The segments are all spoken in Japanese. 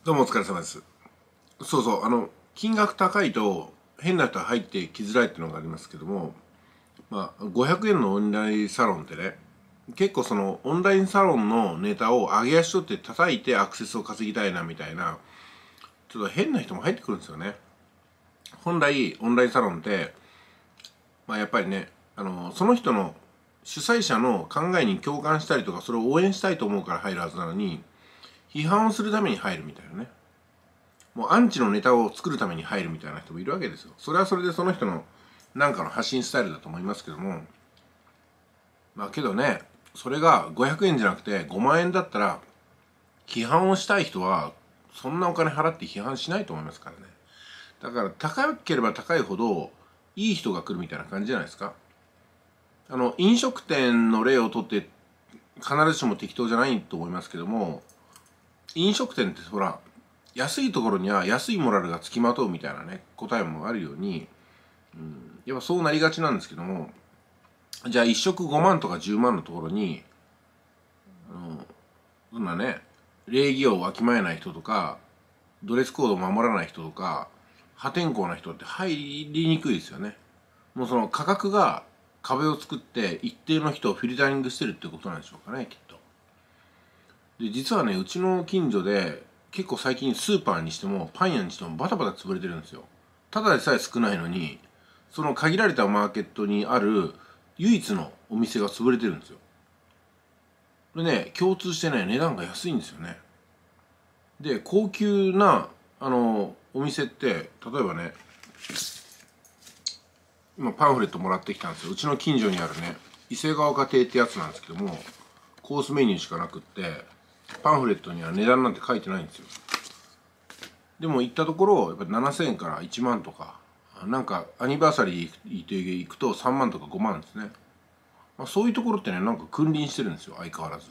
どうもお疲れ様です。そうそう、金額高いと変な人が入ってきづらいっていうのがありますけども、500円のオンラインサロンってね、結構そのオンラインサロンのネタを上げ足取って叩いてアクセスを稼ぎたいなみたいな、ちょっと変な人も入ってくるんですよね。本来、オンラインサロンって、やっぱりね、その人の主催者の考えに共感したりとか、それを応援したいと思うから入るはずなのに、批判をするために入るみたいなね。もうアンチのネタを作るために入るみたいな人もいるわけですよ。それはそれでその人のなんかの発信スタイルだと思いますけども、けどね、それが500円じゃなくて5万円だったら、批判をしたい人はそんなお金払って批判しないと思いますからね。だから高ければ高いほどいい人が来るみたいな感じじゃないですか。飲食店の例をとって必ずしも適当じゃないと思いますけども、飲食店ってほら、安いところには安いモラルがつきまとうみたいなね、答えもあるように、やっぱそうなりがちなんですけども、じゃあ一食5万とか10万のところに、そんなね、礼儀をわきまえない人とか、ドレスコードを守らない人とか、破天荒な人って入りにくいですよね。もうその価格が壁を作って一定の人をフィルタリングしてるってことなんでしょうかね、きっと。で、実はね、うちの近所で結構最近スーパーにしてもパン屋にしてもバタバタ潰れてるんですよ。ただでさえ少ないのに、その限られたマーケットにある唯一のお店が潰れてるんですよ。でね、共通してね、値段が安いんですよね。で、高級な、お店って、例えばね、今パンフレットもらってきたんですよ。うちの近所にあるね、伊勢ヶ丘亭ってやつなんですけども、コースメニューしかなくって、パンフレットには値段なんて書いてないんですよ。でも行ったところ、やっぱり7000円から1万とか、なんかアニバーサリーで行くと3万とか5万ですね。そういうところってね、なんか君臨してるんですよ、相変わらず。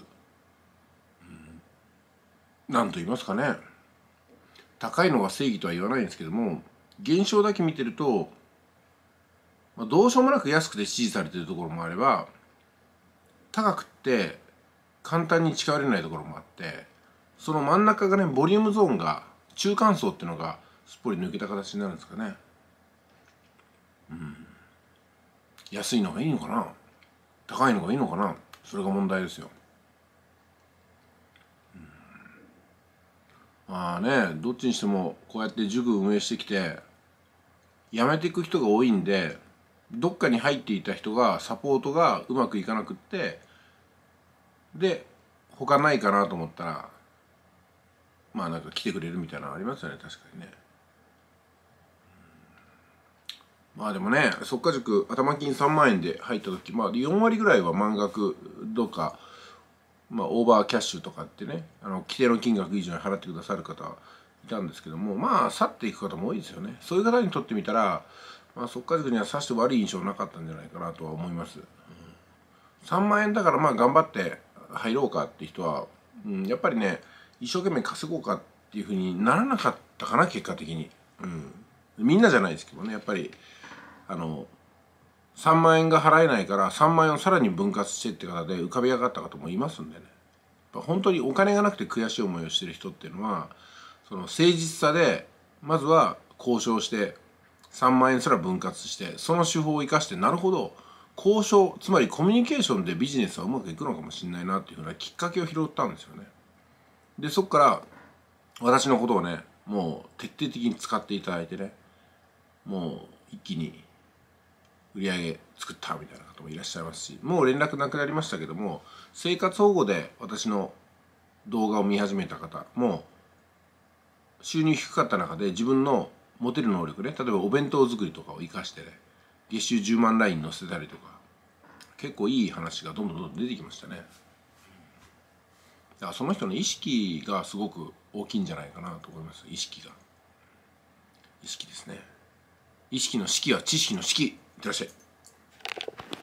なんと言いますかね。高いのが正義とは言わないんですけども、現象だけ見てると、どうしようもなく安くて支持されてるところもあれば、高くって簡単に近寄れないところもあって、その真ん中がね、ボリュームゾーンが、中間層っていうのがすっぽり抜けた形になるんですかね。安いのがいいのかな、高いのがいいのかな、それが問題ですよ。どっちにしてもこうやって塾運営してきて辞めていく人が多いんで、どっかに入っていた人がサポートがうまくいかなくって、で他ないかなと思ったらなんか来てくれるみたいなのありますよね、確かにね。でもね、速稼塾頭金3万円で入った時、4割ぐらいは満額どっか、オーバーキャッシュとかってね、規定の金額以上に払ってくださる方いたんですけども、去っていく方も多いですよね。そういう方にとってみたら、速稼塾にはさして悪い印象なかったんじゃないかなとは思います。3万円だから頑張って入ろうかって人は、やっぱりね、一生懸命稼ごうかっていうふうにならなかったかな、結果的に。みんなじゃないですけどね、やっぱり3万円が払えないから3万円をさらに分割してって方で浮かび上がった方もいますんでね。本当にお金がなくて悔しい思いをしてる人っていうのは、その誠実さでまずは交渉して3万円すら分割して、その手法を生かして、なるほど、交渉、つまりコミュニケーションでビジネスはうまくいくのかもしれないなっていうふうなきっかけを拾ったんですよね。でそこから私のことをね、もう徹底的に使っていただいてね、もう一気に売り上げ作ったみたいな方もいらっしゃいますし、もう連絡なくなりましたけども、生活保護で私の動画を見始めた方も、収入低かった中で自分の持てる能力ね、例えばお弁当作りとかを生かしてね、月収10万ライン載せたりとか、結構いい話がどんどんどんどん出てきましたね。だからその人の意識がすごく大きいんじゃないかなと思います。意識ですね。意識の識は知識の識。いってらっしゃい。